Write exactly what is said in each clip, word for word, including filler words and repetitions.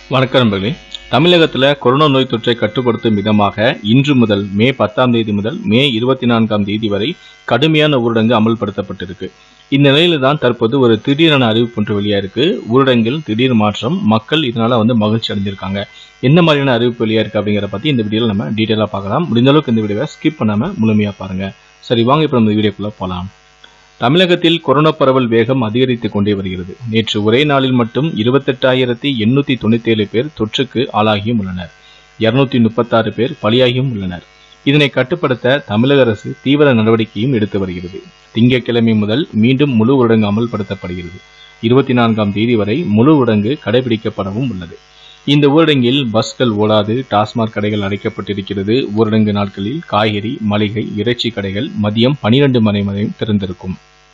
வணக்கம் நண்பர்களே. தமிழகத்தில் கொரோனா நோய் தொற்றை கட்டுப்படுத்தும் விதமாக இன்று முதல் மே பத்தாம் தேதி முதல் மே இருபத்தி நான்காம் தேதி வரை கடுமையான ஊரடங்கு அமல்படுத்தப்பட்டிருக்கு. இந்த நிலையில தான் தற்போது ஒரு திடீரான அறிவிப்பு ஒன்று வெளியா இருக்கு. ஊரடங்கில் திடீர் மாற்றம், மக்கள் இதனால வந்து மகிழ்ச்சி அடைஞ்சிருக்காங்க. என்ன மாதிரியான அறிவிப்பு வெளியா இருக்கு அப்படிங்கிறத பத்தி இந்த வீடியோவில் நம்ம டீட்டெயிலாக பார்க்கலாம். முடிந்த அளவுக்கு இந்த வீடியோவை ஸ்கிப் பண்ணாம முழுமையா பாருங்க. சரி, வாங்க இப்போ நம்ம வீடியோக்குள்ள போகலாம். தமிழகத்தில் கொரோனா பரவல் வேகம் அதிகரித்துக் கொண்டே வருகிறது. நேற்று ஒரே நாளில் மட்டும் இருபத்தெட்டாயிரத்தி எண்ணூத்தி தொண்ணூத்தி ஏழு பேர் தொற்றுக்கு ஆளாகியும் உள்ளனர். இருநூத்தி முப்பத்தி ஆறு பேர் பலியாகியும் உள்ளனர். இதனை கட்டுப்படுத்த தமிழக அரசு தீவிர நடவடிக்கையும் எடுத்து வருகிறது. திங்கட்கிழமை முதல் மீண்டும் முழு ஊரடங்கு அமல்படுத்தப்படுகிறது. இருபத்தி நான்காம் தேதி வரை முழு ஊரடங்கு கடைபிடிக்கப்படவும் உள்ளது. இந்த ஊரடங்கில் பஸ்கள் ஓடாது, டாஸ்மாக் கடைகள் அடைக்கப்பட்டிருக்கிறது. ஊரடங்கு நாட்களில் காய்கறி, மளிகை, இறைச்சி கடைகள் மதியம் பனிரெண்டு மணி வரை திறந்திருக்கும்.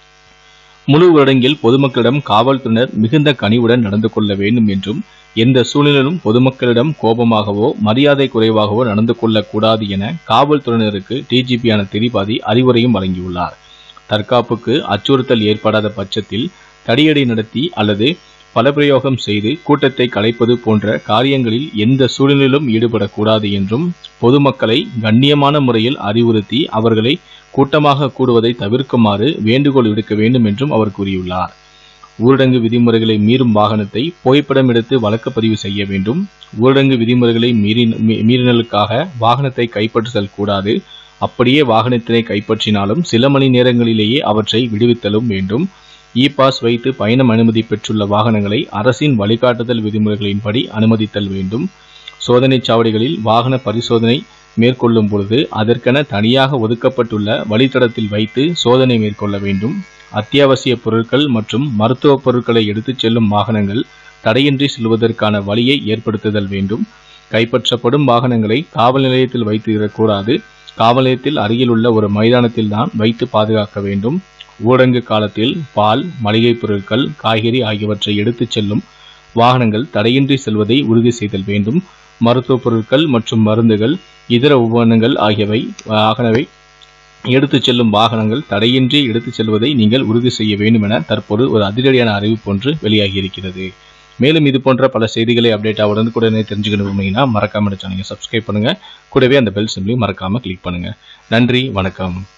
முழு ஊரடங்கில் பொதுமக்களிடம் காவல்துறையினர் மிகுந்த கனிவுடன் நடந்து கொள்ள வேண்டும் என்றும், எந்த சூழ்நிலையிலும் பொதுமக்களிடம் கோபமாகவோ மரியாதை குறைவாகவோ நடந்து கொள்ளக்கூடாது என காவல்துறையினருக்கு டிஜிபியான திரிபாதி அறிவுரையும் வழங்கியுள்ளார். தற்காப்புக்கு அச்சுறுத்தல் ஏற்படாத பட்சத்தில் தடியடி நடத்தி அல்லது பலப்பிரயோகம் செய்து கூட்டத்தை கலைப்பது போன்ற காரியங்களில் எந்த சூழ்நிலையிலும் ஈடுபடக்கூடாது என்றும், பொதுமக்களை கண்ணியமான முறையில் அறிவுறுத்தி அவர்களை கூட்டமாக கூடுவதை தவிர்க்குமாறு வேண்டுகோள் விடுக்க வேண்டும் என்றும் அவர் கூறியுள்ளார். ஊரடங்கு விதிமுறைகளை மீறும் வாகனத்தை புகைப்படம் எடுத்து வழக்கு பதிவு செய்ய வேண்டும். ஊரடங்கு விதிமுறைகளை மீறி மீறினலுக்காக வாகனத்தை கைப்பற்றுதல் கூடாது. அப்படியே வாகனத்தினை கைப்பற்றினாலும் சில மணி நேரங்களிலேயே அவற்றை விடுவித்தலும் வேண்டும். இ பாஸ் வைத்து பயணம் அனுமதி பெற்றுள்ள வாகனங்களை அரசின் வழிகாட்டுதல் விதிமுறைகளின்படி அனுமதித்தல் வேண்டும். சோதனை சாவடிகளில் வாகன பரிசோதனை மேற்கொள்ளும் பொழுது அதற்கென தனியாக ஒதுக்கப்பட்டுள்ள வழித்தடத்தில் வைத்து சோதனை மேற்கொள்ள வேண்டும். அத்தியாவசிய பொருட்கள் மற்றும் மருத்துவ பொருட்களை எடுத்துச் செல்லும் வாகனங்கள் தடையின்றி செல்வதற்கான வழியை ஏற்படுத்துதல் வேண்டும். கைப்பற்றப்படும் வாகனங்களை காவல் நிலையத்தில் வைத்து இருக்கக்கூடாது. காவல் நிலையத்தில் அருகில் உள்ள ஒரு மைதானத்தில் தான் வைத்து பாதுகாக்க வேண்டும். ஊரடங்கு காலத்தில் பால், மளிகை பொருட்கள், காய்கறி ஆகியவற்றை எடுத்துச் செல்லும் வாகனங்கள் தடையின்றி செல்வதை உறுதி செய்தல் வேண்டும். மருத்துவ பொருட்கள் மற்றும் மருந்துகள், இதர உபகரணங்கள் ஆகியவை ஆகனவை எடுத்துச் செல்லும் வாகனங்கள் தடையின்றி எடுத்துச் செல்வதை நீங்கள் உறுதி செய்ய வேண்டும் என தற்போது ஒரு அதிரடியான அறிவிப்பு ஒன்று வெளியாகி இருக்கிறது. மேலும் இது போன்ற பல செய்திகளை அப்டேட்டாக உடனுக்குடனே தெரிஞ்சுக்கணும் அப்படின்னா மறக்காம சேனலை சப்ஸ்கிரைப் பண்ணுங்க. கூடவே அந்த பெல் சிம்பலையும் மறக்காம கிளிக் பண்ணுங்க. நன்றி, வணக்கம்.